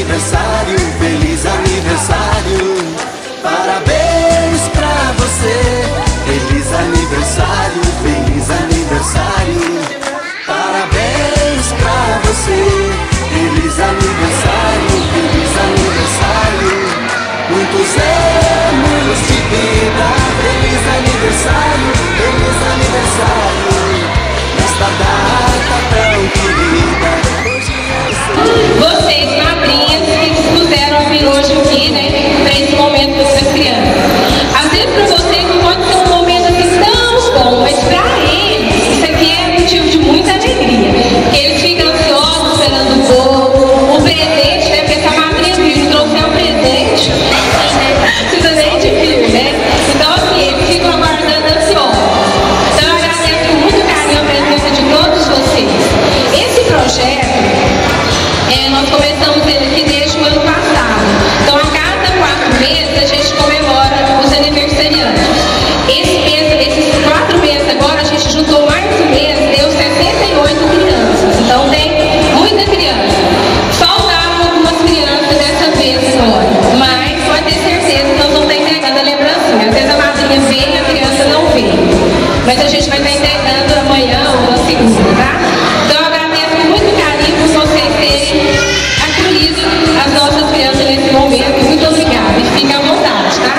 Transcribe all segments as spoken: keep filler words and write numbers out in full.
aniversário, feliz aniversário. Parabéns pra você. Feliz aniversário, feliz aniversário. Parabéns pra você. Feliz aniversário, feliz aniversário. Muitos anos de vida. Feliz aniversário, feliz aniversário. Nesta data tão querida. Vocês, madrinhas, que dispuseram a vir hoje aqui, né, para esse momento com essas crianças. Às vezes para vocês não pode ser um momento assim tão bom, mas para eles isso aqui é motivo de muita alegria. Porque eles ficam ansiosos esperando o bolo, o presente, né, porque essa madrinha viu, trouxe um presente, precisa nem de vir, né? Então assim, eles ficam aguardando ansiosos. Então eu agradeço com muito carinho a presença de todos vocês. Esse projeto, É, nós começamos ele aqui desde o ano passado. Então, a cada quatro meses, a gente comemora os aniversariantes. Esse mês, esses quatro meses agora, a gente juntou mais um mês, deu sessenta e oito crianças. Então, tem muita criança. Faltaram algumas crianças dessa vez agora, mas pode ter certeza que nós vamos estar entregando a lembrancinha. Às vezes a madrinha vem e a criança não vem. Mas a gente vai estar entregando amanhã ou na segunda, tá? Então, eu agradeço com muito carinho por vocês terem acolhido as nossas crianças nesse momento. Muito obrigada. E fiquem à vontade, tá?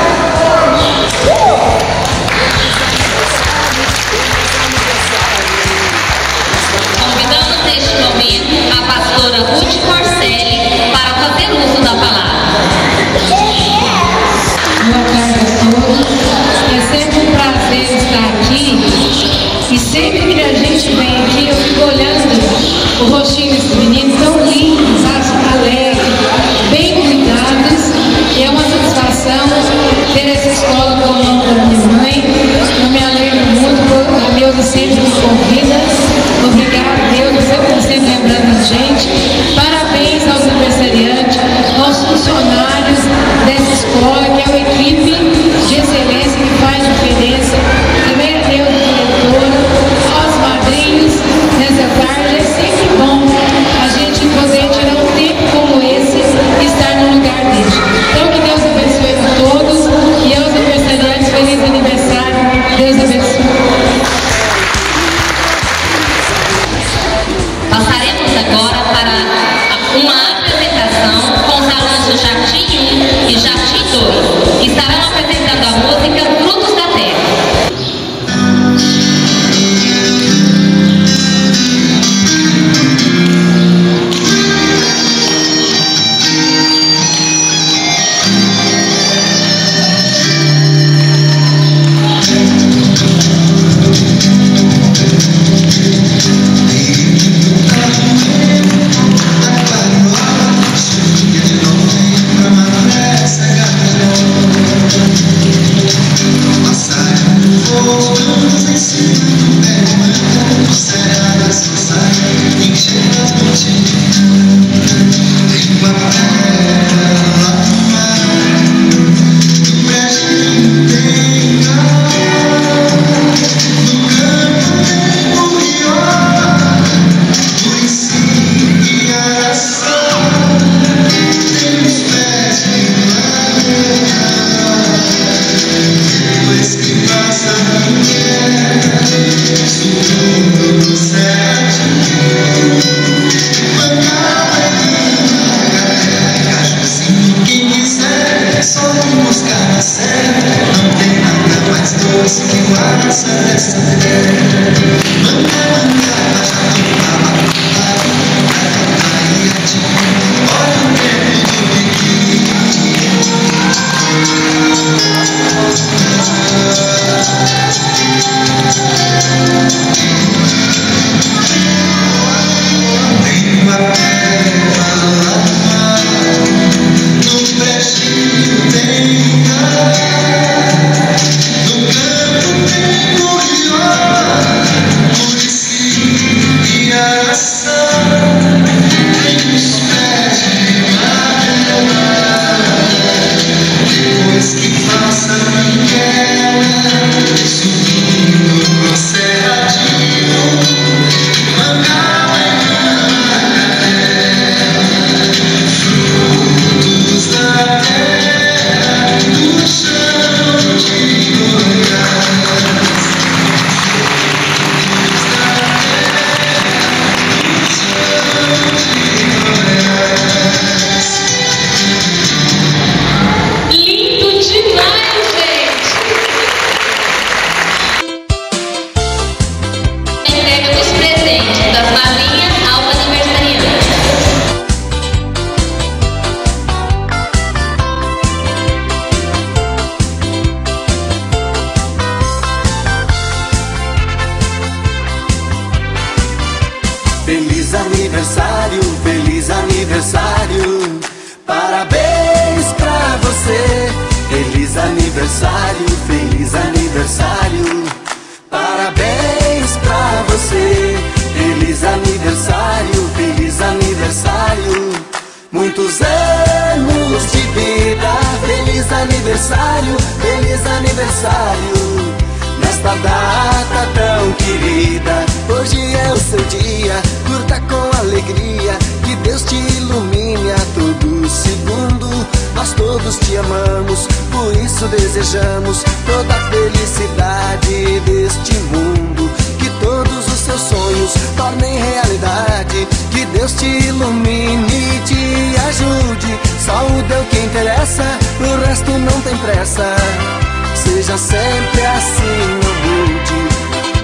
Convidamos neste momento a pastora Ruth Porcelli para fazer uso da palavra. Boa tarde a todos. É sempre um prazer estar aqui. E sempre que a gente vem aqui, eu fico olhando o rostinho desses meninos tão lindos, alegres, bem cuidados. E é uma satisfação ter essa escola com o nome da minha mãe. Eu me alegro muito, a Neuza sempre me convida. Obrigada, Deus, você está sempre lembrando a gente. Parabéns aos aniversariantes, aos funcionários dessa escola, que é uma equipe de excelência que faz diferença. Também a Neuza, diretora, aos madrinhos nessa tarde. É sempre bom a gente poder tirar um tempo como esse e estar no lugar deste. Então, que Deus abençoe a todos e aos aniversariantes, feliz aniversário. Deus abençoe. Passaremos agora para uma apresentação com os alunos do Jardim um e Jardim dois, que estarão apresentando a música Frutos da Terra. Essa das madrinhas aos aniversariantes. Feliz aniversário, feliz aniversário, parabéns pra você. Feliz aniversário, feliz aniversário, parabéns pra você. Feliz aniversário, feliz aniversário, muitos anos de vida. Feliz aniversário, feliz aniversário, nesta data tão querida. Hoje é o seu dia, curta com alegria, que Deus te ilumine a todo segundo. Nós todos te amamos, por isso desejamos toda a felicidade deste mundo. Que todos os seus sonhos tornem realidade, que Deus te ilumine e te ajude. Saúde é o que interessa, o resto não tem pressa. Seja sempre assim, não mude.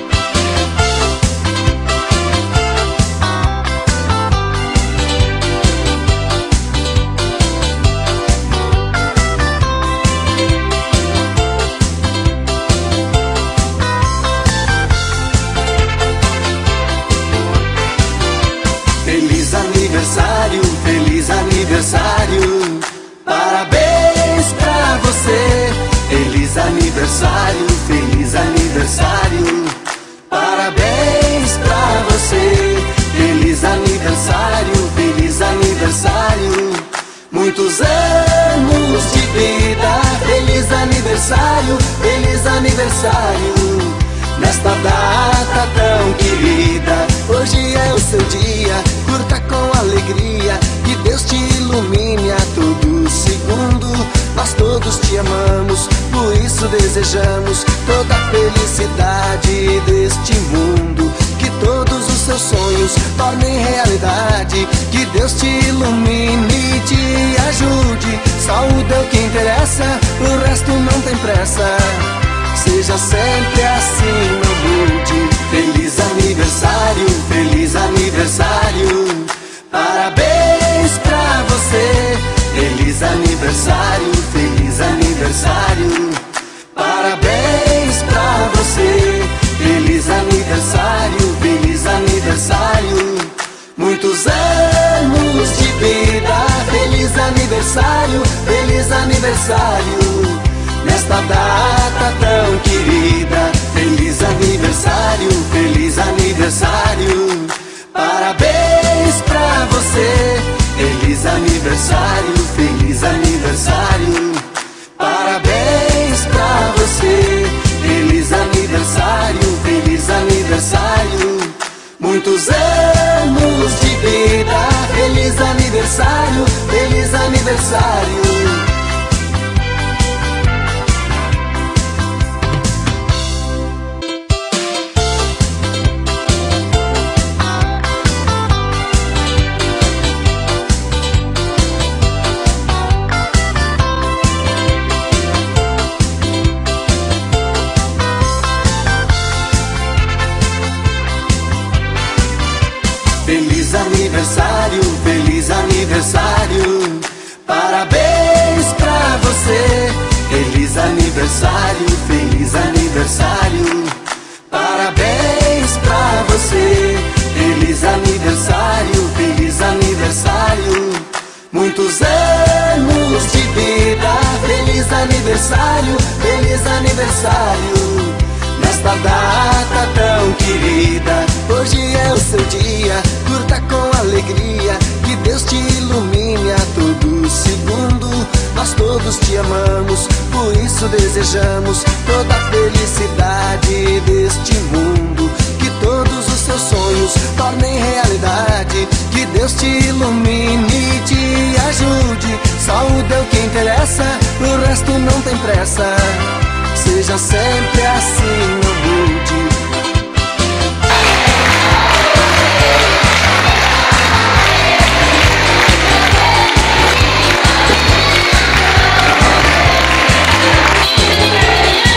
Feliz aniversário, feliz aniversário, parabéns pra você. Feliz aniversário, feliz aniversário, parabéns pra você. Feliz aniversário, feliz aniversário, muitos anos de vida. Feliz aniversário, feliz aniversário, nesta data tão querida. Hoje é o seu dia, curta com alegria, que Deus te ilumine a todo segundo. Nós todos te amamos, por isso desejamos toda a felicidade deste mundo. Que todos os seus sonhos tornem realidade, que Deus te ilumine e te ajude. Saúde é o que interessa, o resto não tem pressa. Seja sempre assim, não mude. Feliz aniversário, feliz aniversário, parabéns pra você. Feliz aniversário, feliz aniversário, parabéns pra você. Feliz aniversário, feliz aniversário, muitos anos de vida. Feliz aniversário, feliz aniversário, nesta data tão querida. Feliz aniversário, feliz aniversário, parabéns pra você. Feliz aniversário, feliz aniversário, parabéns pra você. Feliz aniversário, feliz aniversário, muitos anos de vida. Feliz aniversário, feliz aniversário. Feliz aniversário, feliz aniversário, parabéns pra você. Feliz aniversário, feliz aniversário, parabéns pra você. Feliz aniversário, feliz aniversário, muitos anos de vida. Feliz aniversário, feliz aniversário, nesta data tão querida. Hoje é o seu dia, curta com alegria, que Deus te ilumine a todo segundo. Nós todos te amamos, por isso desejamos toda a felicidade deste mundo. Que todos os seus sonhos tornem realidade, que Deus te ilumine e te ajude. Saúde é o que interessa, o resto não tem pressa. Seja sempre assim, não mude.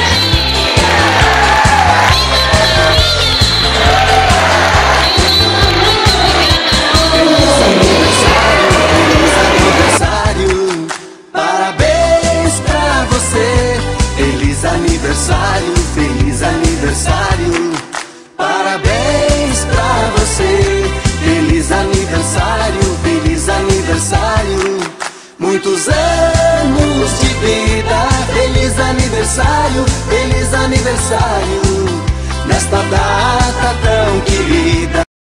Thank you. muitos anos de vida. Feliz aniversário, feliz aniversário, nesta data tão querida.